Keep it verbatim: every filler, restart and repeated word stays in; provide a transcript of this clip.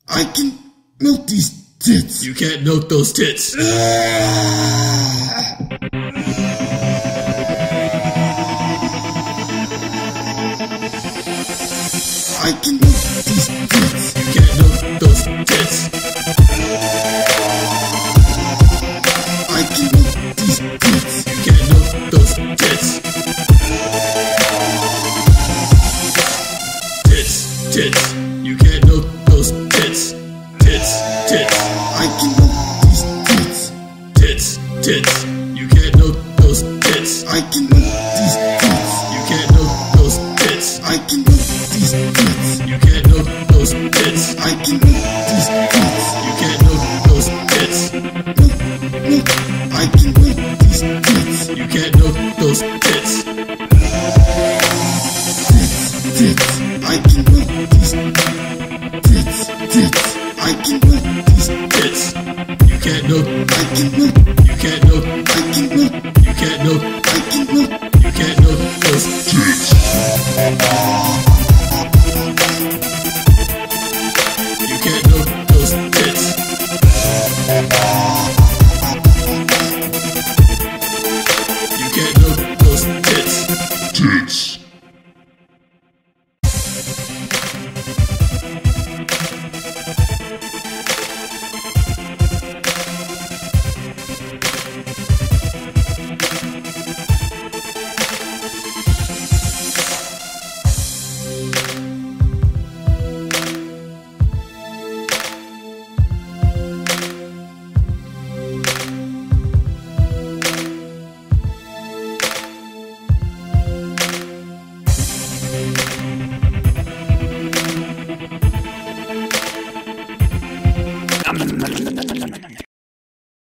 I can milk these tits. You can't milk those tits. Ah. I can milk these tits. You can't milk those tits. I can milk these tits. You can't milk those tits. Tits, tits. You can't milk those tits. Tits, tits. I can milk these tits. Tits, tits. You can't milk those tits. I can milk these tits. You can't milk those tits. I can milk these tits. You can't milk those tits. I can milk these tits. You can't milk those tits. Milk, milk. I can milk these tits. You can't milk those tits. Tits, tits. I can milk these tits. Tits. I can milk these Tits. You can't milk. I can milk. You can't milk. I can milk. You can't milk. I can milk. You can't milk those tits. You can't milk those tits. You can't milk those tits. Tits. Nom nom nom nom nom nom nom nom.